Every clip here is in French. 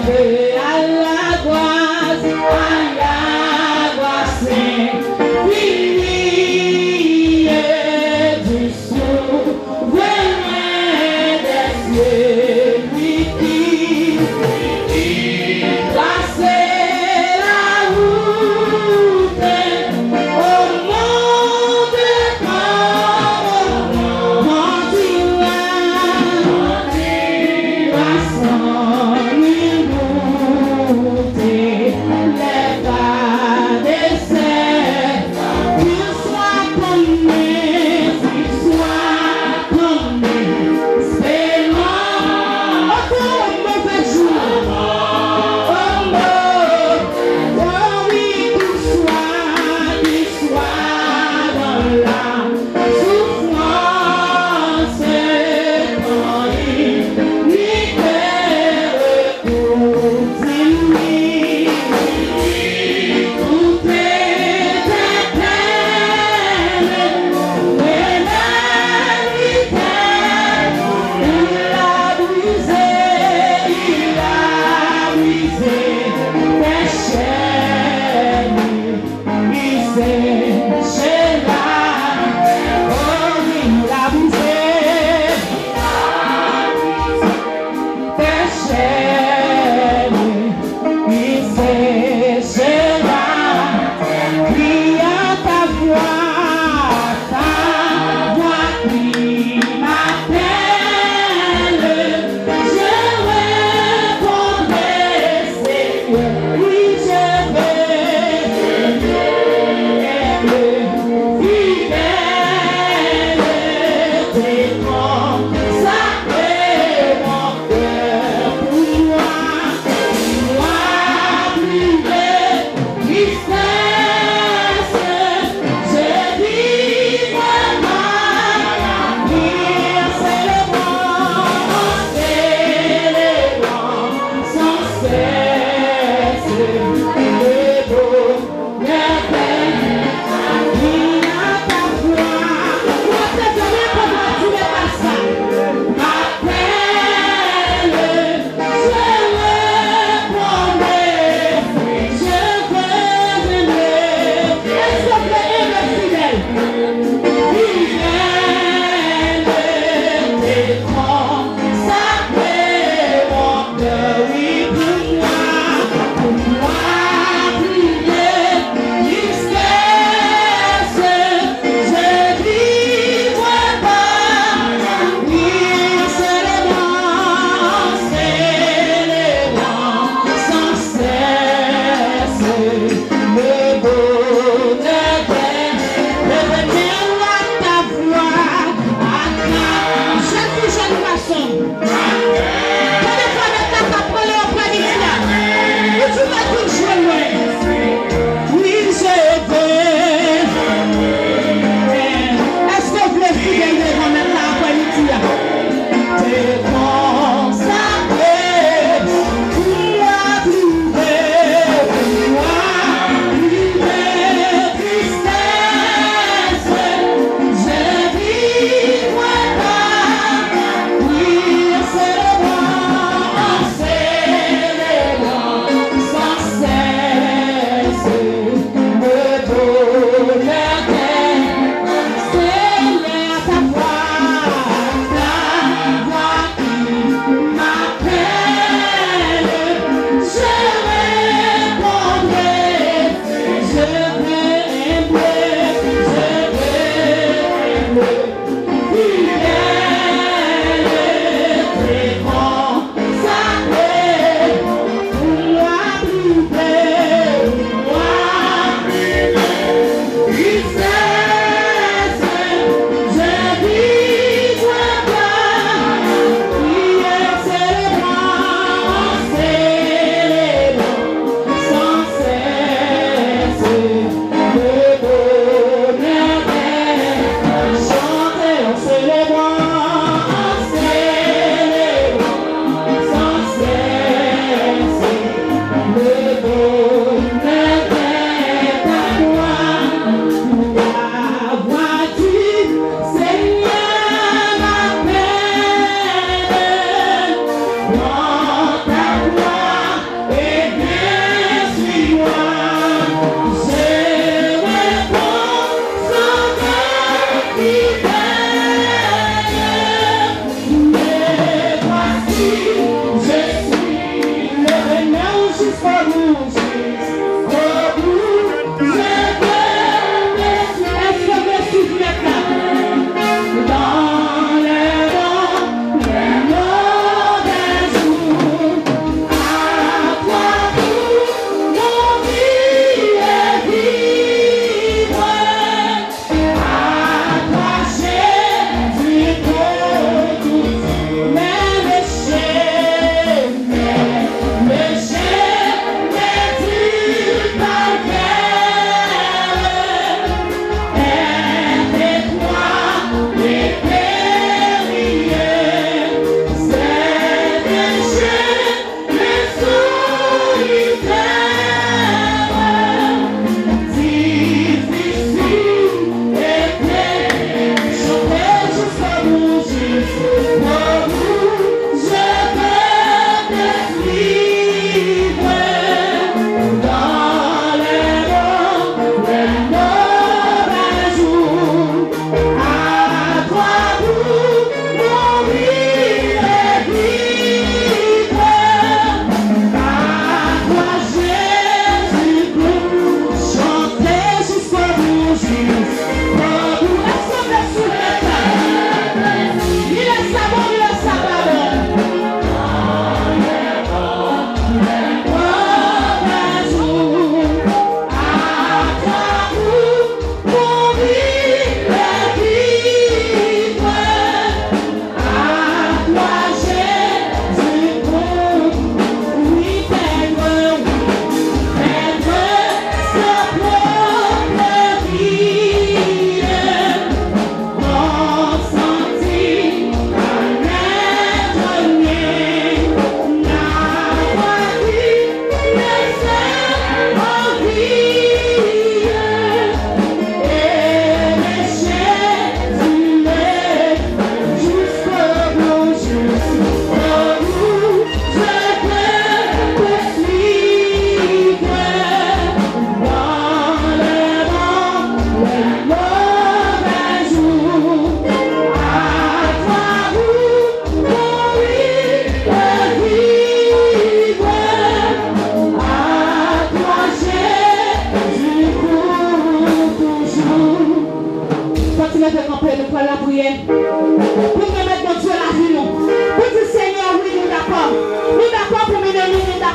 Continua,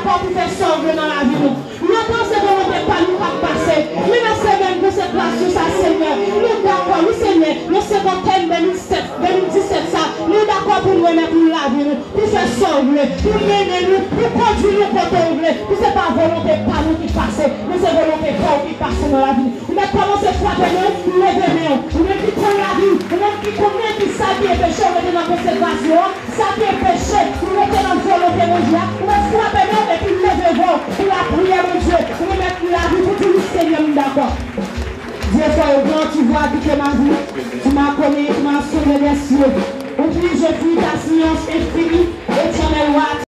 d'accord pour faire sauver dans la vie. Nous pensons que nous ne pas nous passer. Mais dans ces mêmes de cette place, ça, Seigneur. Nous d'accord, oui, Seigneur. Le cinquantaine 2017, ça. Nous d'accord pour nous mettre pour la vie, pour faire sauver, pour mener nous, pour conduire nous côté anglais. Pour ce n'est pas volonté pas nous qui passe, mais c'est volonté pas qui passe dans la vie. Nous mettons commencer à frapper nous, lever nous. Nous mettons la vie. Nous mettons combien de ça qui est péché, on met dans la consécration. Ça qui est péché, nous mettons dans la volonté mondiale. Nous mettons frapper nous et puis lever vous pour la prière de Dieu. Nous mettons la vie pour tout le Seigneur, d'accord. Dieu soit au grand, tu vois habiter ma vie. Tu m'as connu, tu m'as sauvé des cieux. Oublie, je prie ta science infinie, éternelle roi.